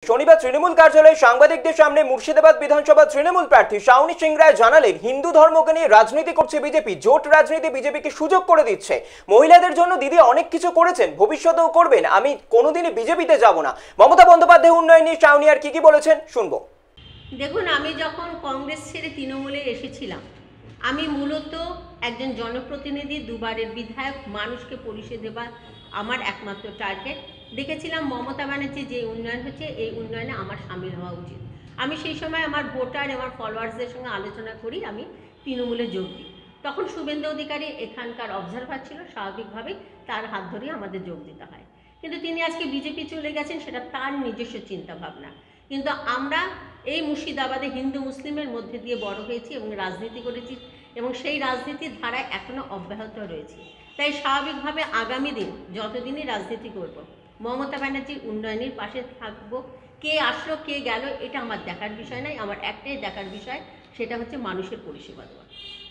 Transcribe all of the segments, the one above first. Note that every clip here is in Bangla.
শনিবার তৃণমূল কার্যালয়ে সাংবাদিকদের সামনে মুর্শিদাবাদ বিধানসভা তৃণমূল প্রার্থী শাওনি সিং রায় জানালেন, হিন্দু ধর্মকে নিয়ে রাজনীতি করছে বিজেপি। জোট রাজনীতি বিজেপিকে সুযোগ করে দিচ্ছে। মহিলাদের জন্য দিদি অনেক কিছু করেছেন, ভবিষ্যতেও করবেন। আমি কোনোদিনই বিজেপিতে যাব না। মমতা বন্দ্যোপাধ্যায় উন্নয়ন নিয়ে শাওনি আর কি বলেছেন শুনবো। দেখুন, আমি যখন কংগ্রেস ছেড়ে তৃণমূলে এসেছিলাম, আমি মূলত একজন জনপ্রতিনিধি, দুবারের বিধায়ক, মানুষকে পরিষেবা দেওয়া আমার একমাত্র টার্গেট। দেখেছিলাম মমতা ব্যানার্জি যে উন্নয়ন হচ্ছে, এই উন্নয়নে আমার সামিল হওয়া উচিত। আমি সেই সময় আমার ভোটার, আমার ফলোয়ার্সদের সঙ্গে আলোচনা করি, আমি তৃণমূলে যোগ দিই। তখন শুভেন্দু অধিকারী এখানকার অবজারভার ছিল, স্বাভাবিকভাবেই তার হাত ধরেই আমাদের যোগ দিতে হয়। কিন্তু তিনি আজকে বিজেপি চলে গেছেন, সেটা তার নিজস্ব চিন্তাভাবনা। কিন্তু আমরা এই মুর্শিদাবাদে হিন্দু মুসলিমের মধ্যে দিয়ে বড় হয়েছি এবং রাজনীতি করেছি, এবং সেই রাজনীতির ধারায় এখনও অব্যাহত রয়েছে। তাই স্বাভাবিকভাবে আগামী দিন যতদিনই রাজনীতি করব, মমতা ব্যানার্জির উন্নয়নের পাশে থাকবো। কে আসলো কে গেল এটা আমার দেখার বিষয় নয়, আমার একটাই দেখার বিষয়, সেটা হচ্ছে মানুষের পরিষেবা দেওয়া।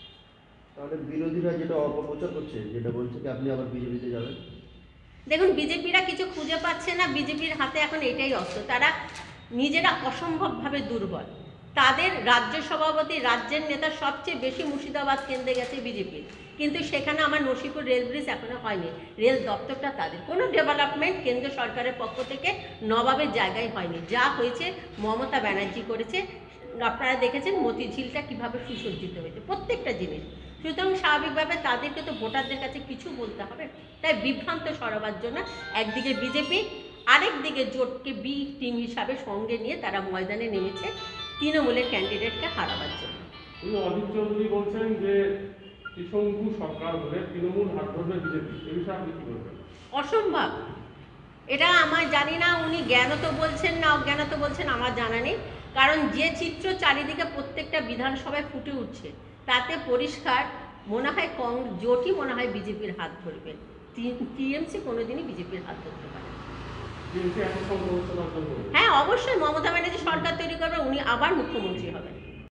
তাহলে বিরোধীরা যেটা অপপ্রচার করছে, যেটা বলছে কি আপনি আবার বিজেপিতে যাবেন, দেখুন, বিজেপিরা কিছু খুঁজে পাচ্ছে না। বিজেপির হাতে এখন এটাই অস্ত্র। তারা নিজেরা অসম্ভবভাবে দুর্বল। তাদের রাজ্য সভাপতি, রাজ্যের নেতা সবচেয়ে বেশি মুর্শিদাবাদ কেন্দ্রে গেছে বিজেপির, কিন্তু সেখানে আমার নসিপুর রেল ব্রিজ এখনো হয়নি। রেল দপ্তরটা তাদের। কোনো ডেভেলপমেন্ট কেন্দ্র সরকারের পক্ষ থেকে নবাবের জায়গায় হয়নি। যা হয়েছে মমতা ব্যানার্জি করেছে। আপনারা দেখেছেন মতিঝিলটা কীভাবে সুসজ্জিত হয়েছে, প্রত্যেকটা জিনিস। সুতরাং স্বাভাবিকভাবে তাদেরকে তো ভোটারদের কাছে কিছু বলতে হবে। তাই বিভ্রান্ত সরাবার জন্য একদিকে বিজেপি, আরেকদিকে জোটকে বি টিম হিসাবে সঙ্গে নিয়ে তারা ময়দানে নেমেছে তৃণমূলের ক্যান্ডিডেটকে হারাবার জন্য। অজিত চৌধুরী বলছেন যে ত্রিশঙ্কু সরকার হলে তৃণমূল হাত ধরবে বিজেপি, এই বিষয়ে আপনি কি বলবেন? অসম্ভব। এটা আমার জানি না উনি জ্ঞানত বলছেন না অজ্ঞানত বলছেন, আমার জানা নেই। কারণ যে চিত্র চারিদিকে প্রত্যেকটা বিধানসভায় ফুটে উঠছে, তাতে পরিষ্কার মনে হয় জোটই মনে হয় বিজেপির হাত ধরবে। টিএমসি কোনোদিনই বিজেপির হাত ধরতে পারে না। টিএমসি এখন সংখ্যা হ্যাঁ, অবশ্যই মমতা ব্যানার্জি সরকার তৈরি করবে, উনি আবার মুখ্যমন্ত্রী হবেন।